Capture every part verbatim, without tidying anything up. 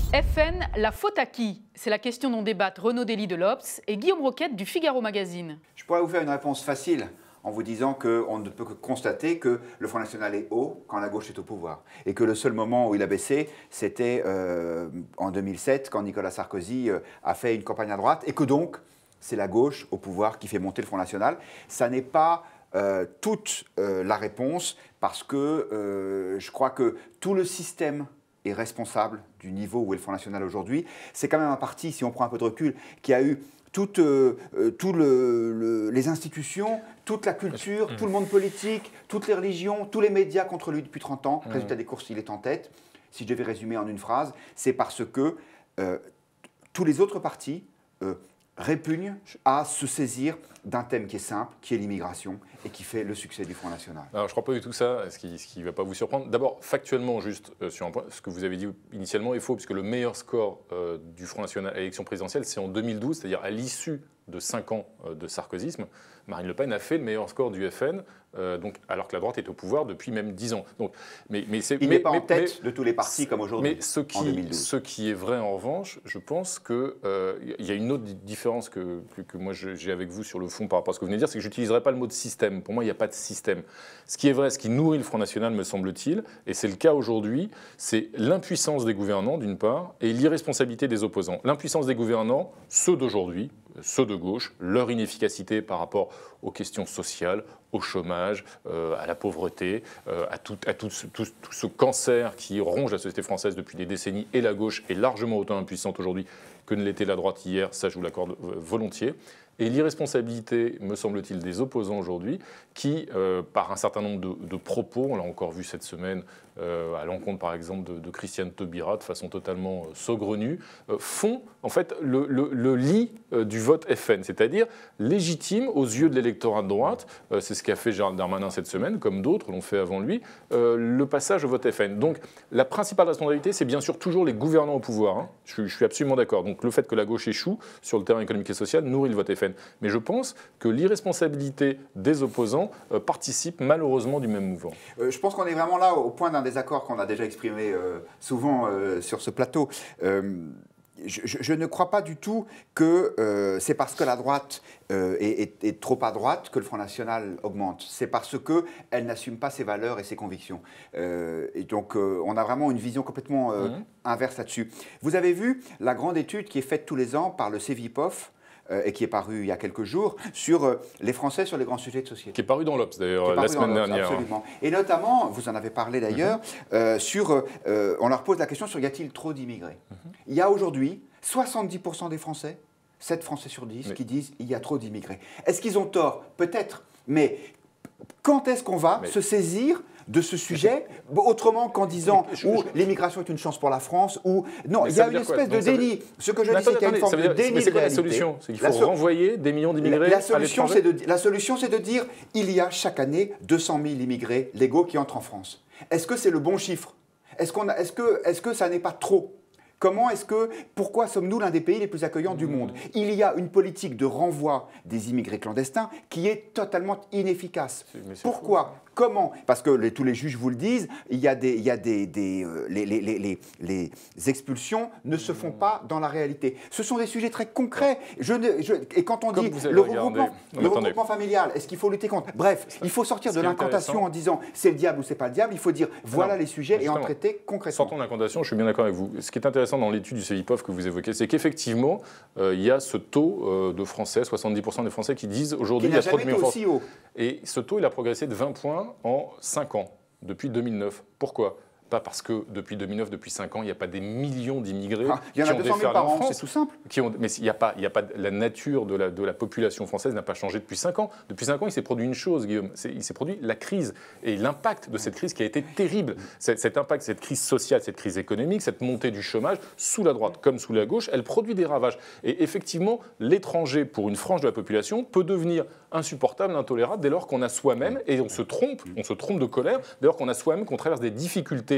F N, la faute à qui? C'est la question dont débattent Renaud Dely de l'Obs et Guillaume Roquette du Figaro Magazine. Je pourrais vous faire une réponse facile en vous disant qu'on ne peut que constater que le Front National est haut quand la gauche est au pouvoir. Et que le seul moment où il a baissé, c'était euh, en deux mille sept, quand Nicolas Sarkozy euh, a fait une campagne à droite. Et que donc, c'est la gauche au pouvoir qui fait monter le Front National. Ça n'est pas euh, toute euh, la réponse, parce que euh, je crois que tout le système est responsable du niveau où est le Front National aujourd'hui. C'est quand même un parti, si on prend un peu de recul, qui a eu toutes euh, tout le, le, les institutions, toute la culture, mmh. tout le monde politique, toutes les religions, tous les médias contre lui depuis trente ans. Mmh. Résultat des courses, il est en tête. Si je devais résumer en une phrase, c'est parce que euh, tous les autres partis euh, répugnent à se saisir d'un thème qui est simple, qui est l'immigration, et qui fait le succès du Front National. Alors, je ne crois pas du tout ça, ce qui ne va pas vous surprendre. D'abord, factuellement, juste euh, sur un point, ce que vous avez dit initialement est faux, puisque le meilleur score euh, du Front National à l'élection présidentielle, c'est en deux mille douze, c'est-à-dire à l'issue de cinq ans euh, de sarkozysme. Marine Le Pen a fait le meilleur score du F N, euh, donc, alors que la droite est au pouvoir depuis même dix ans. Donc, mais, mais Il n'est pas mais, en tête mais, de tous les partis comme aujourd'hui, mais ce qui, en deux mille douze. Ce qui est vrai, en revanche, je pense qu'il euh, y a une autre différence que, que, que moi j'ai avec vous sur le fond par rapport à ce que vous venez de dire, c'est que je n'utiliserai pas le mot de système. Pour moi, il n'y a pas de système. Ce qui est vrai, ce qui nourrit le Front National, me semble-t-il, et c'est le cas aujourd'hui, c'est l'impuissance des gouvernants, d'une part, et l'irresponsabilité des opposants. L'impuissance des gouvernants, ceux d'aujourd'hui, ceux de gauche, leur inefficacité par rapport aux questions sociales, au chômage, euh, à la pauvreté, euh, à, tout, à tout, ce, tout, tout ce cancer qui ronge la société française depuis des décennies, et la gauche est largement autant impuissante aujourd'hui que ne l'était la droite hier, ça je vous l'accorde volontiers. Et l'irresponsabilité, me semble-t-il, des opposants aujourd'hui, qui, euh, par un certain nombre de, de propos, on l'a encore vu cette semaine, euh, à l'encontre par exemple de, de Christiane Taubira, de façon totalement euh, saugrenue, euh, font en fait le, le, le lit euh, du vote F N, c'est-à-dire légitime aux yeux de l'électorat de droite, euh, c'est ce qu'a fait Gérald Darmanin cette semaine, comme d'autres l'ont fait avant lui, euh, le passage au vote F N. Donc la principale responsabilité, c'est bien sûr toujours les gouvernants au pouvoir, hein. je, je suis absolument d'accord. Donc le fait que la gauche échoue sur le terrain économique et social nourrit le vote F N. Mais je pense que l'irresponsabilité des opposants euh, participe malheureusement du même mouvement. Euh, je pense qu'on est vraiment là au point d'un désaccord qu'on a déjà exprimé euh, souvent euh, sur ce plateau. Euh, je, je, je ne crois pas du tout que euh, c'est parce que la droite euh, est, est, est trop à droite que le Front National augmente. C'est parce qu'elle n'assume pas ses valeurs et ses convictions. Euh, et donc euh, on a vraiment une vision complètement euh, mmh. inverse là-dessus. Vous avez vu la grande étude qui est faite tous les ans par le Cevipof, et qui est paru il y a quelques jours, sur euh, les Français sur les grands sujets de société. Qui est paru dans l'Obs, d'ailleurs, la semaine dernière. Absolument. Et notamment, vous en avez parlé d'ailleurs, mm-hmm. euh, sur, euh, on leur pose la question sur y a-t-il trop d'immigrés. Mm-hmm. Il y a aujourd'hui soixante-dix pour cent des Français, sept Français sur dix, mais... qui disent il y a trop d'immigrés. Est-ce qu'ils ont tort? Peut-être, mais quand est-ce qu'on va mais... se saisir de ce sujet, autrement qu'en disant je, je, où l'immigration est une chance pour la France, ou non, il y a une espèce de déni. Veut... Ce que je dis, c'est qu'il y a une forme de déni de réalité. C'est quoi la solution? C'est qu'il faut so... renvoyer des millions d'immigrés à l'étranger. La solution, c'est de dire il y a chaque année deux cent mille immigrés légaux qui entrent en France. Est-ce que c'est le bon chiffre? Est-ce qu'on a, est-ce que, est-ce que ça n'est pas trop? Comment est-ce que, pourquoi sommes-nous l'un des pays les plus accueillants du monde? Il y a une politique de renvoi des immigrés clandestins qui est totalement inefficace. Pourquoi? Comment? Parce que les, tous les juges vous le disent, il y a des, il y a des, des euh, les, les, les, les, les expulsions ne se font pas dans la réalité. Ce sont des sujets très concrets. Je ne, je, et quand on Comme dit le regroupement, le regroupement familial, est-ce qu'il faut lutter contre? Bref, il faut sortir de l'incantation en disant c'est le diable ou c'est pas le diable. Il faut dire voilà non, les sujets et en traiter concrètement. Sortons de l'incantation, je suis bien d'accord avec vous. Ce qui est intéressant dans l'étude du Cevipof que vous évoquez, c'est qu'effectivement, euh, il y a ce taux euh, de Français, soixante-dix pour cent des Français qui disent aujourd'hui il y a trop de migrants. Et ce taux, il a progressé de vingt points en cinq ans, depuis deux mille neuf. Pourquoi? Pas parce que depuis deux mille neuf, depuis cinq ans, il n'y a pas des millions d'immigrés ah, qui ont déferlé en France. C'est tout simple. Qui ont, mais il n'y a pas, il n'y a pas la nature de la, de la population française n'a pas changé depuis cinq ans. Depuis cinq ans, il s'est produit une chose, Guillaume. Il s'est produit la crise et l'impact de cette crise qui a été terrible. Cet, cet impact, cette crise sociale, cette crise économique, cette montée du chômage, sous la droite comme sous la gauche, elle produit des ravages. Et effectivement, l'étranger, pour une frange de la population, peut devenir insupportable, intolérable, dès lors qu'on a soi-même, et on se trompe, on se trompe de colère, dès lors qu'on a soi-même, qu'on traverse des difficultés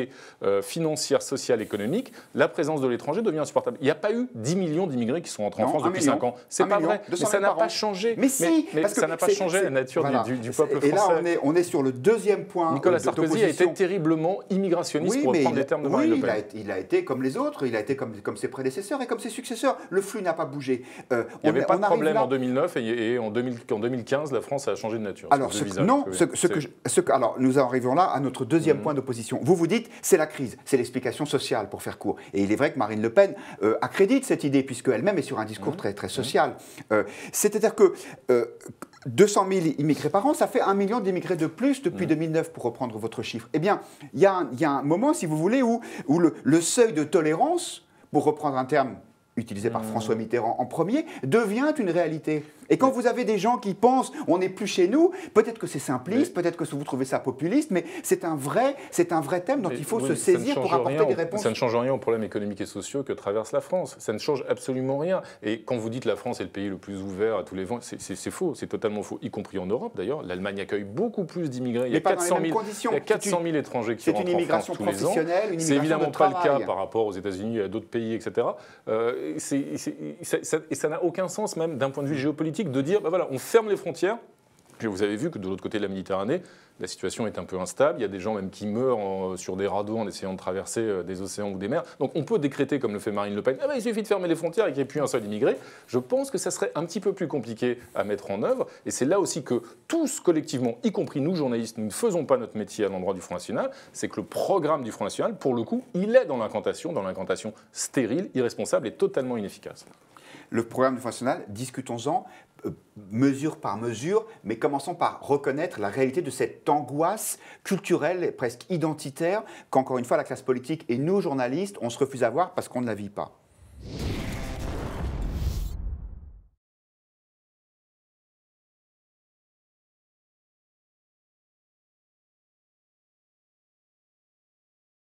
stabilité euh, financière, sociale, économique, la présence de l'étranger devient insupportable. Il n'y a pas eu dix millions d'immigrés qui sont entrés non, en France depuis cinq ans. C'est pas vrai. Mais ça n'a pas changé. Mais si, mais, mais parce ça que n'a pas changé la nature voilà. du, du peuple français. Et là, on est, on est sur le deuxième point. Nicolas Sarkozy a été terriblement immigrationniste, oui, pour reprendre les termes de Marine oui, Le Pen. Il a, été, il a été comme les autres, il a été comme, comme ses prédécesseurs et comme ses successeurs. Le flux n'a pas bougé. Euh, il n'y avait pas de problème là... en deux mille neuf et, et en, deux mille, en deux mille quinze, la France a changé de nature. Alors, ce, visage, non, ce, ce que je, ce que, alors, nous arrivons là à notre deuxième mmh. point d'opposition. Vous vous dites, c'est la crise, c'est l'explication sociale, pour faire court. Et il est vrai que Marine Le Pen euh, accrédite cette idée, puisqu'elle-même est sur un discours mmh. très, très social. Mmh. Euh, C'est-à-dire que euh, deux cent mille immigrés par an, ça fait un million d'immigrés de plus depuis mmh. deux mille neuf, pour reprendre votre chiffre. Eh bien, il y, y a un moment, si vous voulez, où, où le, le seuil de tolérance, pour reprendre un terme utilisé par mmh. François Mitterrand en premier, devient une réalité. Et quand vous avez des gens qui pensent on n'est plus chez nous, peut-être que c'est simpliste, peut-être que vous trouvez ça populiste, mais c'est un vrai, c'est un vrai thème dont mais il faut oui, se saisir pour apporter rien, des réponses. Ça ne change rien aux problèmes économiques et sociaux que traverse la France. Ça ne change absolument rien. Et quand vous dites la France est le pays le plus ouvert à tous les vents, c'est faux, c'est totalement faux, y compris en Europe d'ailleurs. L'Allemagne accueille beaucoup plus d'immigrés. Il y a quatre cent mille étrangers qui rentrent en France tous les ans. C'est évidemment pas le cas par rapport aux États-Unis et à d'autres pays, et cetera. Euh, c'est, c'est, ça, et ça n'a aucun sens même d'un point de vue géopolitique de dire, ben voilà, on ferme les frontières. Puis vous avez vu que de l'autre côté de la Méditerranée, la situation est un peu instable. Il y a des gens même qui meurent en, sur des radeaux en essayant de traverser euh, des océans ou des mers. Donc on peut décréter, comme le fait Marine Le Pen, ah ben, il suffit de fermer les frontières et qu'il n'y ait plus un seul immigré. Je pense que ça serait un petit peu plus compliqué à mettre en œuvre. Et c'est là aussi que tous collectivement, y compris nous journalistes, nous ne faisons pas notre métier à l'endroit du Front National. C'est que le programme du Front National, pour le coup, il est dans l'incantation, dans l'incantation stérile, irresponsable et totalement inefficace. Le programme du Front National, discutons-en. Mesure par mesure, mais commençons par reconnaître la réalité de cette angoisse culturelle et presque identitaire qu'encore une fois la classe politique et nous, journalistes, on se refuse à voir parce qu'on ne la vit pas.